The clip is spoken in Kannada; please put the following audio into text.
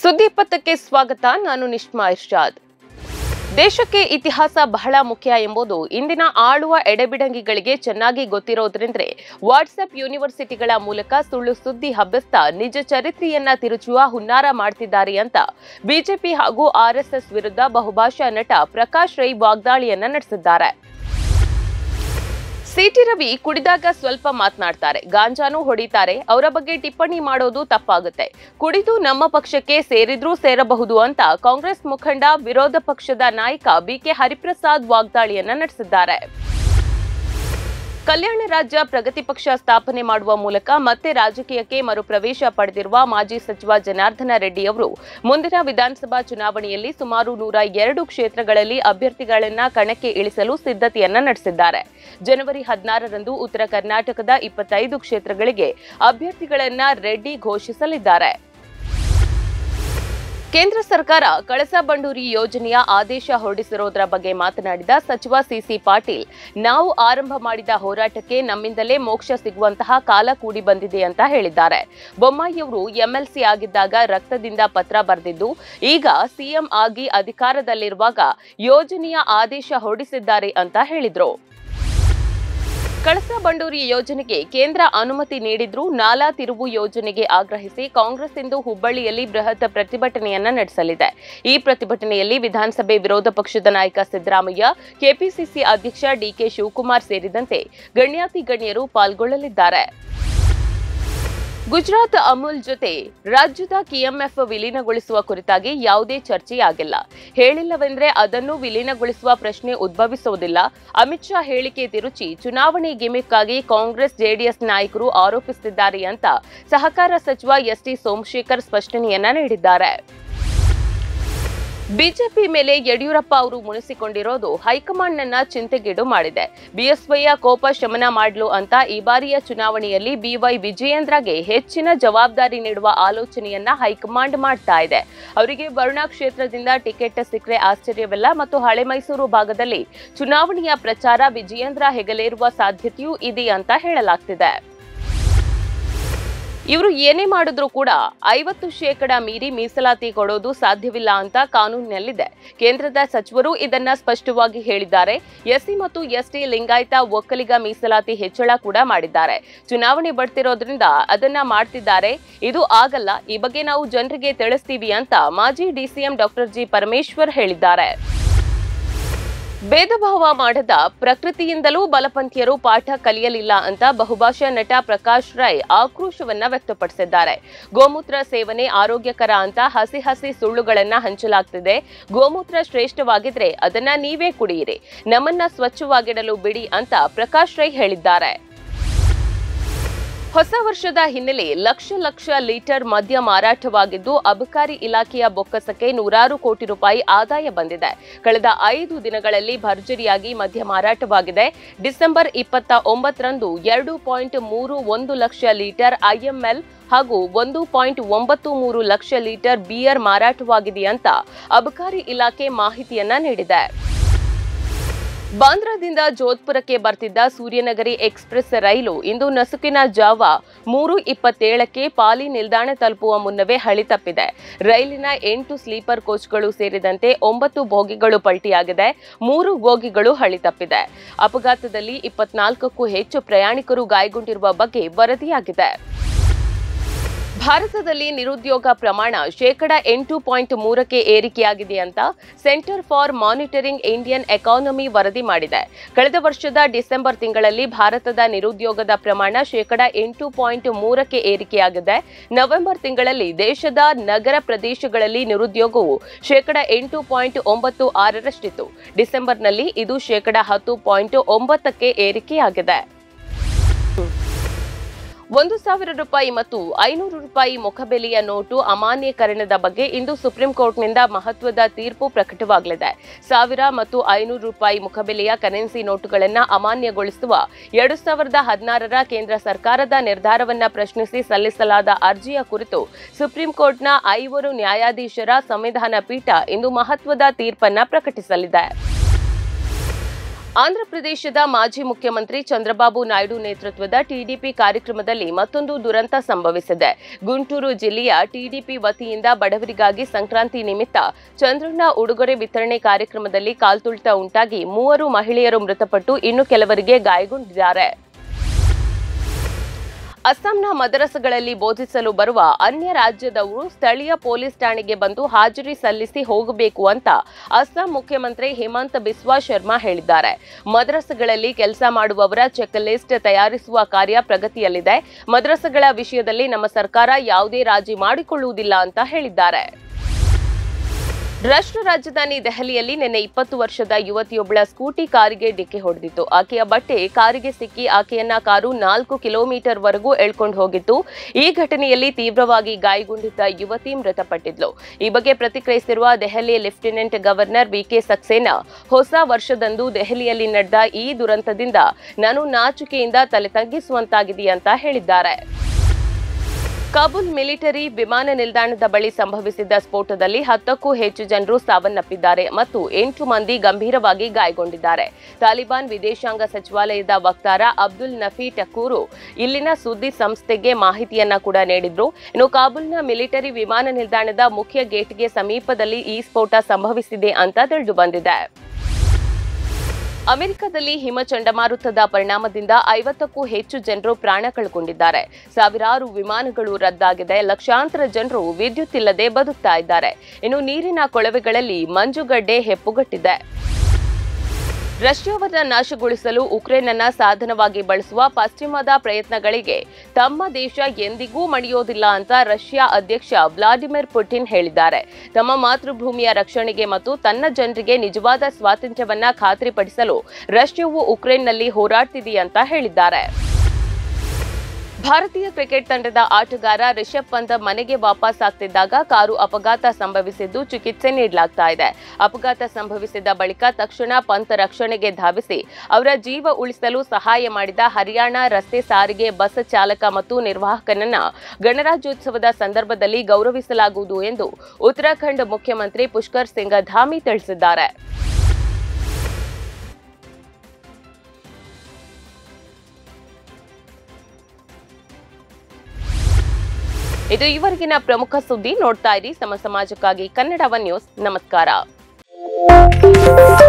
ಸುದ್ದಿ ಪಥಕ್ಕೆ ಸ್ವಾಗತ. ನಾನು ನಿಶ್ಮಾ ಇರ್ಷಾದ್. ದೇಶಕ್ಕೆ ಇತಿಹಾಸ ಬಹಳ ಮುಖ್ಯ ಎಂಬುದು ಇಂದಿನ ಆಳುವ ಎಡೆಬಿಡಂಗಿಗಳಿಗೆ ಚೆನ್ನಾಗಿ ಗೊತ್ತಿರೋದ್ರಿಂದ ವಾಟ್ಸ್ಆಪ್ ಯೂನಿವರ್ಸಿಟಿಗಳ ಮೂಲಕ ಸುಳ್ಳು ಸುದ್ದಿ ಹಬ್ಬಿಸ್ತಾ ನಿಜ ಚರಿತ್ರೆಯನ್ನ ತಿರುಚುವ ಹುನ್ನಾರ ಮಾಡ್ತಿದ್ದಾರೆ ಅಂತ ಬಿಜೆಪಿ ಹಾಗೂ ಆರ್ಎಸ್ಎಸ್ ವಿರುದ್ಧ ಬಹುಭಾಷಾ ನಟ ಪ್ರಕಾಶ್ ರೈ ವಾಗ್ದಾಳಿಯನ್ನ ನಡೆಸಿದ್ದಾರೆ. ಸಿಟಿ ರವಿ ಕುಡಿದಾಗ ಸ್ವಲ್ಪ ಮಾತನಾಡ್ತಾರೆ, ಗಾಂಜಾನು ಹೊಡಿತಾರೆ, ಅವರ ಬಗ್ಗೆ ಟಿಪ್ಪಣಿ ಮಾಡೋದು ತಪ್ಪಾಗುತ್ತೆ. ಕುಡಿದು ನಮ್ಮ ಪಕ್ಷಕ್ಕೆ ಸೇರಿದ್ರೂ ಸೇರಬಹುದು ಅಂತ ಕಾಂಗ್ರೆಸ್ ಮುಖಂಡ ವಿರೋಧ ಪಕ್ಷದ ನಾಯಕ ಬಿಕೆ ಹರಿಪ್ರಸಾದ್ ವಾಗ್ದಾಳಿಯನ್ನ ನಡೆಸಿದ್ದಾರೆ. ಕಲ್ಯಾಣ ರಾಜ್ಯ ಪ್ರಗತಿ ಪಕ್ಷ ಸ್ಥಾಪನೆ ಮಾಡುವ ಮೂಲಕ ಮತ್ತೆ ರಾಜಕೀಯಕ್ಕೆ ಮರುಪ್ರವೇಶ ಪಡೆದಿರುವ ಮಾಜಿ ಸಚಿವ ಜನಾರ್ದನ ರೆಡ್ಡಿ ಅವರು ಮುಂದಿನ ವಿಧಾನಸಭಾ ಚುನಾವಣೆಯಲ್ಲಿ ಸುಮಾರು 102 ಕ್ಷೇತ್ರಗಳಲ್ಲಿ ಅಭ್ಯರ್ಥಿಗಳನ್ನ ಕಣಕ್ಕೆ ಇಳಿಸಲು ಸಿದ್ಧತೆಯನ್ನ ನಡೆಸಿದ್ದಾರೆ. ಜನವರಿ 16ರಂದು ಉತ್ತರ ಕರ್ನಾಟಕದ 25 ಕ್ಷೇತ್ರಗಳಿಗೆ ಅಭ್ಯರ್ಥಿಗಳನ್ನ ರೆಡ್ಡಿ ಘೋಷಿಸಲಿದ್ದಾರೆ. ಕೇಂದ್ರ ಸರ್ಕಾರ ಕಳಸಾ ಬಂಡೂರಿ ಯೋಜನೆಯ ಆದೇಶ ಹೊರಡಿಸಿರೋದರ ಬಗ್ಗೆ ಮಾತನಾಡಿದ ಸಚಿವ ಸಿಸಿ ಪಾಟೀಲ್, ನಾವು ಆರಂಭ ಮಾಡಿದ ಹೋರಾಟಕ್ಕೆ ನಮ್ಮಿಂದಲೇ ಮೋಕ್ಷ ಸಿಗುವಂತಹ ಕಾಲ ಕೂಡಿ ಬಂದಿದೆ ಅಂತ ಹೇಳಿದ್ದಾರೆ. ಬೊಮ್ಮಾಯಿಯವರು ಎಂಎಲ್ಸಿ ಆಗಿದ್ದಾಗ ರಕ್ತದಿಂದ ಪತ್ರ ಬರೆದಿದ್ದು, ಈಗ ಸಿಎಂ ಆಗಿ ಅಧಿಕಾರದಲ್ಲಿರುವಾಗ ಯೋಜನೆಯ ಆದೇಶ ಹೊರಡಿಸಿದ್ದಾರೆ ಅಂತ ಹೇಳಿದ್ರು. ಕಳಸಾ ಬಂಡೂರಿ ಯೋಜನೆಗೆ ಕೇಂದ್ರ ಅನುಮತಿ ನೀಡಿದ್ರೂ ನಾಲಾ ತಿರುವು ಯೋಜನೆಗೆ ಆಗ್ರಹಿಸಿ ಕಾಂಗ್ರೆಸ್ ಇಂದು ಹುಬ್ಬಳ್ಳಿಯಲ್ಲಿ ಬೃಹತ್ ಪ್ರತಿಭಟನೆಯನ್ನ ನಡೆಸಲಿದೆ. ಈ ಪ್ರತಿಭಟನೆಯಲ್ಲಿ ವಿಧಾನಸಭೆ ವಿರೋಧ ಪಕ್ಷದ ನಾಯಕ ಸಿದ್ದರಾಮಯ್ಯ, ಕೆಪಿಸಿಸಿ ಅಧ್ಯಕ್ಷ ಡಿಕೆ ಶಿವಕುಮಾರ್ ಸೇರಿದಂತೆ ಗಣ್ಯಾತಿ ಗಣ್ಯರು ಪಾಲ್ಗೊಳ್ಳಲಿದ್ದಾರೆ. ಗುಜರಾತ್ ಅಮೂಲ್ ಜೊತೆ ರಾಜ್ಯದ ಕೆಎಂಎಫ್ ವಿಲೀನಗೊಳಿಸುವ ಕುರಿತಾಗಿ ಯಾವುದೇ ಚರ್ಚೆಯಾಗಿಲ್ಲ. ಹೇಳಿಲ್ಲವೆಂದ್ರೆ ಅದನ್ನು ವಿಲೀನಗೊಳಿಸುವ ಪ್ರಶ್ನೆ ಉದ್ಭವಿಸುವುದಿಲ್ಲ. ಅಮಿತ್ ಶಾ ಹೇಳಿಕೆ ತಿರುಚಿ ಚುನಾವಣೆ ಗಿಮಿಕ್ ಆಗಿ ಕಾಂಗ್ರೆಸ್ ಜೆಡಿಎಸ್ ನಾಯಕರು ಆರೋಪಿಸುತ್ತಿದ್ದಾರೆ ಅಂತ ಸಹಕಾರ ಸಚಿವ ಎಸ್ಟಿ ಸೋಮಶೇಖರ್ ಸ್ಪಷ್ಟನೆಯನ್ನ ನೀಡಿದ್ದಾರೆ. ಬಿಜೆಪಿ ಮೇಲೆ ಯಡಿಯೂರಪ್ಪ ಅವರು ಮುನಿಸಿಕೊಂಡಿರೋದು ಹೈಕಮಾಂಡ್ನನ್ನ ಚಿಂತೆಗೀಡು ಮಾಡಿದೆ. ಬಿಎಸ್ವೈಯ ಕೋಪ ಶಮನ ಮಾಡಲು ಅಂತ ಈ ಬಾರಿಯ ಚುನಾವಣೆಯಲ್ಲಿ ಬಿವೈ ವಿಜಯೇಂದ್ರಗೆ ಹೆಚ್ಚಿನ ಜವಾಬ್ದಾರಿ ನೀಡುವ ಆಲೋಚನೆಯನ್ನ ಹೈಕಮಾಂಡ್ ಮಾಡ್ತಾ ಇದೆ. ಅವರಿಗೆ ವರುಣಾ ಕ್ಷೇತ್ರದಿಂದ ಟಿಕೆಟ್ ಸಿಕ್ಕರೆ ಆಶ್ಚರ್ಯವಿಲ್ಲ ಮತ್ತು ಹಳೆ ಮೈಸೂರು ಭಾಗದಲ್ಲಿ ಚುನಾವಣೆಯ ಪ್ರಚಾರ ವಿಜಯೇಂದ್ರ ಹೆಗಲೇರುವ ಸಾಧ್ಯತೆಯೂ ಇದೆ ಅಂತ ಹೇಳಲಾಗ್ತಿದೆ. ಇವರು ಏನೇ ಮಾಡಿದ್ರೂ ಕೂಡ 50% ಮೀರಿ ಮೀಸಲಾತಿ ಕೊಡೋದು ಸಾಧ್ಯವಿಲ್ಲ ಅಂತ ಕಾನೂನಿನಲ್ಲಿದೆ. ಕೇಂದ್ರದ ಸಚಿವರು ಇದನ್ನ ಸ್ಪಷ್ಟವಾಗಿ ಹೇಳಿದ್ದಾರೆ. ಎಸ್ಸಿ ಮತ್ತು ಎಸ್ಟಿ ಲಿಂಗಾಯತ ಒಕ್ಕಲಿಗ ಮೀಸಲಾತಿ ಹೆಚ್ಚಳ ಕೂಡ ಮಾಡಿದ್ದಾರೆ. ಚುನಾವಣೆ ಬರ್ತಿರೋದ್ರಿಂದ ಅದನ್ನ ಮಾಡ್ತಿದ್ದಾರೆ. ಇದು ಆಗಲ್ಲ. ಈ ಬಗ್ಗೆ ನಾವು ಜನರಿಗೆ ತಿಳಿಸ್ತೀವಿ ಅಂತ ಮಾಜಿ ಡಿಸಿಎಂ ಡಾಕ್ಟರ್ ಜಿ ಪರಮೇಶ್ವರ್ ಹೇಳಿದ್ದಾರೆ. ಭೇದ ಭಾವ ಮಾಡದ ಪ್ರಕೃತಿಯಿಂದಲೂ ಬಲಪಂಥೀಯರು ಪಾಠ ಕಲಿಯಲಿಲ್ಲ ಅಂತ ಬಹುಭಾಷಾ ನಟ ಪ್ರಕಾಶ್ ರೈ ಆಕ್ರೋಶವನ್ನ ವ್ಯಕ್ತಪಡಿಸಿದ್ದಾರೆ. ಗೋಮೂತ್ರ ಸೇವನೆ ಆರೋಗ್ಯಕರ ಅಂತ ಹಸಿ ಸುಳ್ಳುಗಳನ್ನ ಹಂಚಲಾಗ್ತಿದೆ. ಗೋಮೂತ್ರ ಶ್ರೇಷ್ಠವಾಗಿದ್ರೆ ಅದನ್ನ ನೀವೇ ಕುಡಿಯಿರಿ, ನಮ್ಮನ್ನ ಸ್ವಚ್ಛವಾಗಿಡಲು ಬಿಡಿ ಅಂತ ಪ್ರಕಾಶ್ ರೈ ಹೇಳಿದ್ದಾರೆ. ಹೊಸ ವರ್ಷದ ಹಿನ್ನೆಲೆ ಲಕ್ಷ ಲೀಟರ್ ಮದ್ಯ ಮಾರಾಟವಾಗಿದ್ದು ಅಬಕಾರಿ ಇಲಾಖೆಯ ಬೊಕ್ಕಸಕ್ಕೆ ನೂರಾರು ಕೋಟಿ ರೂಪಾಯಿ ಆದಾಯ ಬಂದಿದೆ. ಕಳೆದ 5 ದಿನಗಳಲ್ಲಿ ಭರ್ಜರಿಯಾಗಿ ಮದ್ಯ ಮಾರಾಟವಾಗಿದೆ. ಡಿಸೆಂಬರ್ 29ರಂದು 2.31 ಲಕ್ಷ ಲೀಟರ್ ಐಎಂಎಲ್ ಹಾಗೂ 1.93 ಲಕ್ಷ ಲೀಟರ್ ಬಿಯರ್ ಮಾರಾಟವಾಗಿದೆ ಅಂತ ಅಬಕಾರಿ ಇಲಾಖೆ ಮಾಹಿತಿಯನ್ನ ನೀಡಿದೆ. ಬಾಂದ್ರಾದಿಂದ ಜೋಧ್ಪುರಕ್ಕೆ ಬರ್ತಿದ್ದ ಸೂರ್ಯನಗರಿ ಎಕ್ಸ್ಪ್ರೆಸ್ ರೈಲು ಇಂದು ನಸುಕಿನ ಜಾವ 3:27ಕ್ಕೆ ಪಾಲಿ ನಿಲ್ದಾಣ ತಲುಪುವ ಮುನ್ನವೇ ಹಳಿ ತಪ್ಪಿದೆ. ರೈಲಿನ 8 ಸ್ಲೀಪರ್ ಕೋಚ್ಗಳು ಸೇರಿದಂತೆ 9 ಬೋಗಿಗಳು ಪಲ್ಟಿಯಾಗಿದೆ. 3 ಬೋಗಿಗಳು ಹಳಿ ತಪ್ಪಿದೆ. ಅಪಘಾತದಲ್ಲಿ 24ಕ್ಕೂ ಹೆಚ್ಚು ಪ್ರಯಾಣಿಕರು ಗಾಯಗೊಂಡಿರುವ ಬಗ್ಗೆ ವರದಿಯಾಗಿದೆ. ಭಾರತದಲ್ಲಿ ನಿರುದ್ಯೋಗ ಪ್ರಮಾಣ 8.3ಕ್ಕೆ ಏರಿಕೆಯಾಗಿದೆ ಅಂತ centre for monitoring Indian economy ವರದಿ ಮಾಡಿದೆ. ಕಳೆದ ವರ್ಷದ ಡಿಸೆಂಬರ್ ತಿಂಗಳಲ್ಲಿ ಭಾರತದ ನಿರುದ್ಯೋಗದ ಪ್ರಮಾಣ 8.3ಕ್ಕೆ ಏರಿಕೆಯಾಗಿದೆ. ನವೆಂಬರ್ ತಿಂಗಳಲ್ಲಿ ದೇಶದ ನಗರ ಪ್ರದೇಶಗಳಲ್ಲಿ ನಿರುದ್ಯೋಗವು 8.96ರಷ್ಟಿತ್ತು. ಡಿಸೆಂಬರ್ನಲ್ಲಿ ಇದು 10.9ಕ್ಕೆ ಏರಿಕೆಯಾಗಿದೆ. 1,000 ರೂಪಾಯಿ ಮತ್ತು 500 ರೂಪಾಯಿ ಮುಖಬೆಲೆಯ ನೋಟು ಅಮಾನ್ಯೀಕರಣದ ಬಗ್ಗೆ ಇಂದು ಸುಪ್ರೀಂ ಕೋರ್ಟ್ನಿಂದ ಮಹತ್ವದ ತೀರ್ಪು ಪ್ರಕಟವಾಗಲಿದೆ. 1000 ಮತ್ತು 500 ರೂಪಾಯಿ ಮುಖಬೆಲೆಯ ಕರೆನ್ಸಿ ನೋಟುಗಳನ್ನು ಅಮಾನ್ಯಗೊಳಿಸುವ 2016ರ ಕೇಂದ್ರ ಸರ್ಕಾರದ ನಿರ್ಧಾರವನ್ನು ಪ್ರಶ್ನಿಸಿ ಸಲ್ಲಿಸಲಾದ ಅರ್ಜಿಯ ಕುರಿತು ಸುಪ್ರೀಂ ಕೋರ್ಟ್ನ 5 ನ್ಯಾಯಾಧೀಶರ ಸಂವಿಧಾನ ಪೀಠ ಇಂದು ಮಹತ್ವದ ತೀರ್ಪನ್ನು ಪ್ರಕಟಿಸಲಿದೆ. ಆಂಧ್ರಪ್ರದೇಶದ ಮಾಜಿ ಮುಖ್ಯಮಂತ್ರಿ ಚಂದ್ರಬಾಬು ನಾಯ್ಡು ನೇತೃತ್ವದ ಟಿಡಿಪಿ ಕಾರ್ಯಕ್ರಮದಲ್ಲಿ ಮತ್ತೊಂದು ದುರಂತ ಸಂಭವಿಸಿದೆ. ಗುಂಟೂರು ಜಿಲ್ಲೆಯ ಟಿಡಿಪಿ ವತಿಯಿಂದ ಬಡವರಿಗಾಗಿ ಸಂಕ್ರಾಂತಿ ನಿಮಿತ್ತ ಚಂದ್ರಣ್ಣ ಉಡುಗೊರೆ ವಿತರಣೆ ಕಾರ್ಯಕ್ರಮದಲ್ಲಿ ಕಾಲ್ತುಳಿತ ಉಂಟಾಗಿ 3 ಮಹಿಳೆಯರು ಮೃತಪಟ್ಟು ಇನ್ನು ಕೆಲವರಿಗೆ ಗಾಯಗೊಂಡಿದ್ದಾರೆ. ಅಸ್ಸಾಂನ ಮದರಸಗಳಲ್ಲಿ ಬೋಧಿಸಲು ಬರುವ ಅನ್ಯ ರಾಜ್ಯದವರು ಸ್ಥಳೀಯ ಪೊಲೀಸ್ ಠಾಣೆಗೆ ಬಂದು ಹಾಜರಿ ಸಲ್ಲಿಸಿ ಹೋಗಬೇಕು ಅಂತ ಅಸ್ಸಾಂ ಮುಖ್ಯಮಂತ್ರಿ ಹಿಮಂತ ಬಿಸ್ವಾ ಶರ್ಮಾ ಹೇಳಿದ್ದಾರೆ. ಮದರಸಗಳಲ್ಲಿ ಕೆಲಸ ಮಾಡುವವರ ಚೆಕ್ ಲಿಸ್ಟ್ ತಯಾರಿಸುವ ಕಾರ್ಯ ಪ್ರಗತಿಯಲ್ಲಿದೆ. ಮದರಸಗಳ ವಿಷಯದಲ್ಲಿ ನಮ್ಮ ಸರ್ಕಾರ ಯಾವುದೇ ರಾಜಿ ಮಾಡಿಕೊಳ್ಳುವುದಿಲ್ಲ ಅಂತ ಹೇಳಿದ್ದಾರೆ. ರಾಷ್ಟ್ರ ರಾಜಧಾನಿ ದೆಹಲಿಯಲ್ಲಿ ನಿನ್ನೆ 20 ವರ್ಷದ ಯುವತಿಯೊಬ್ಬಳ ಸ್ಕೂಟಿ ಕಾರಿಗೆ ಡಿಕ್ಕಿ ಹೊಡೆದಿತ್ತು. ಆಕೆಯ ಬಟ್ಟೆ ಕಾರಿಗೆ ಸಿಕ್ಕಿ ಆಕೆಯನ್ನ ಕಾರು 4 ಕಿಲೋಮೀಟರ್ ವರೆಗೂ ಎಳ್ಕೊಂಡು ಹೋಗಿತ್ತು. ಈ ಘಟನೆಯಲ್ಲಿ ತೀವ್ರವಾಗಿ ಗಾಯಗೊಂಡಿದ್ದ ಯುವತಿ ಮೃತಪಟ್ಟಿದ್ಲು. ಈ ಬಗ್ಗೆ ಪ್ರತಿಕ್ರಿಯಿಸಿರುವ Delhi lieutenant governor VK Saxena, ಹೊಸ ವರ್ಷದಂದು ದೆಹಲಿಯಲ್ಲಿ ನಡೆದ ಈ ದುರಂತದಿಂದ ನಾನು ನಾಚಿಕೆಯಿಂದ ತಲೆ ತಗ್ಗಿಸುವಂತಾಗಿದೆ ಅಂತ ಹೇಳಿದ್ದಾರೆ. ಕಾಬೂಲ್ ಮಿಲಿಟರಿ ವಿಮಾನ ನಿಲ್ದಾಣದ ಬಳಿ ಸಂಭವಿಸಿದ್ದ ಸ್ಫೋಟದಲ್ಲಿ 10ಕ್ಕೂ ಹೆಚ್ಚು ಜನರು ಸಾವನ್ನಪ್ಪಿದ್ದಾರೆ ಮತ್ತು 8 ಮಂದಿ ಗಂಭೀರವಾಗಿ ಗಾಯಗೊಂಡಿದ್ದಾರೆ. ತಾಲಿಬಾನ್ ವಿದೇಶಾಂಗ ಸಚಿವಾಲಯದ ವಕ್ತಾರ ಅಬ್ದುಲ್ ನಫಿ ಟಕೂರು ಇಲ್ಲಿನ ಸುದ್ದಿ ಸಂಸ್ಥೆಗೆ ಮಾಹಿತಿಯನ್ನ ಕೂಡ ನೀಡಿದ್ರು. ಇನ್ನು ಕಾಬೂಲ್ನ ಮಿಲಿಟರಿ ವಿಮಾನ ನಿಲ್ದಾಣದ ಮುಖ್ಯ ಗೇಟ್ಗೆ ಸಮೀಪದಲ್ಲಿ ಈ ಸ್ಫೋಟ ಸಂಭವಿಸಿದೆ ಅಂತ ತಿಳಿದು ಬಂದಿದೆ. ಅಮೆರಿಕದಲ್ಲಿ ಹಿಮ ಚಂಡಮಾರುತದ ಪರಿಣಾಮದಿಂದ 50ಕ್ಕೂ ಹೆಚ್ಚು ಜನರು ಪ್ರಾಣ ಕಳೆದುಕೊಂಡಿದ್ದಾರೆ. ಸಾವಿರಾರು ವಿಮಾನಗಳು ರದ್ದಾಗಿದೆ. ಲಕ್ಷಾಂತರ ಜನರು ವಿದ್ಯುತ್ ಇಲ್ಲದೆ ಬದುಕ್ತಾ ಇದ್ದಾರೆ. ಇನ್ನು ನೀರಿನ ಕೊಳವೆಗಳಲ್ಲಿ ಮಂಜುಗಡ್ಡೆ ಹೆಪ್ಪುಗಟ್ಟಿದೆ. ರಷ್ಯಾವನ್ನ ನಾಶಗೊಳಿಸಲು ಉಕ್ರೇನ್ ಅನ್ನ ಸಾಧನವಾಗಿ ಬಳಸುವ ಪಶ್ಚಿಮದ ಪ್ರಯತ್ನಗಳಿಗೆ ತಮ್ಮ ದೇಶ ಎಂದಿಗೂ ಮಣಿಯೋದಿಲ್ಲ ಅಂತ ರಷ್ಯಾ ಅಧ್ಯಕ್ಷ ವ್ಲಾಡಿಮಿರ್ ಪುಟಿನ್ ಹೇಳಿದ್ದಾರೆ. ತಮ್ಮ ಮಾತೃಭೂಮಿಯ ರಕ್ಷಣೆಗೆ ಮತ್ತು ತನ್ನ ಜನರಿಗೆ ನಿಜವಾದ ಸ್ವಾತಂತ್ರ್ಯವನ್ನ ಖಾತ್ರಿಪಡಿಸಲು ರಷ್ಯಾವು ಉಕ್ರೇನ್ನಲ್ಲಿ ಹೋರಾಡ್ತಿದೆ ಅಂತ ಹೇಳಿದ್ದಾರೆ. ಭಾರತೀಯ ಕ್ರಿಕೆಟ್ ತಂಡದ ಆಟಗಾರ ರಿಷಬ್ ಪಂತ್ ಮನೆಗೆ ವಾಪಸ್ ಆಗ್ತಿದ್ದಾಗ ಕಾರು ಅಪಘಾತ ಸಂಭವಿಸಿದ್ದು ಚಿಕಿತ್ಸೆ ನೀಡಲಾಗ್ತಾ ಇದೆ. ಅಪಘಾತ ಸಂಭವಿಸಿದ ಬಳಿಕ ತಕ್ಷಣ ಪಂತ್ ರಕ್ಷಣೆಗೆ ಧಾವಿಸಿ ಅವರ ಜೀವ ಉಳಿಸಲು ಸಹಾಯ ಮಾಡಿದ ಹರಿಯಾಣ ರಸ್ತೆ ಸಾರಿಗೆ ಬಸ್ ಚಾಲಕ ಮತ್ತು ನಿರ್ವಾಹಕನನ್ನ ಗಣರಾಜ್ಯೋತ್ಸವದ ಸಂದರ್ಭದಲ್ಲಿ ಗೌರವಿಸಲಾಗುವುದು ಎಂದು ಉತ್ತರಾಖಂಡ್ ಮುಖ್ಯಮಂತ್ರಿ ಪುಷ್ಕರ್ ಸಿಂಗ್ ಧಾಮಿ ತಿಳಿಸಿದ್ದಾರೆ. ಇದು ಇವರೆಗಿನ ಪ್ರಮುಖ ಸುದ್ದಿ. ನೋಡ್ತಾ ಇರಿ ಸಮ ಸಮಾಜಕ್ಕಾಗಿ ಕನ್ನಡ ಒನ್ ನ್ಯೂಸ್. ನಮಸ್ಕಾರ.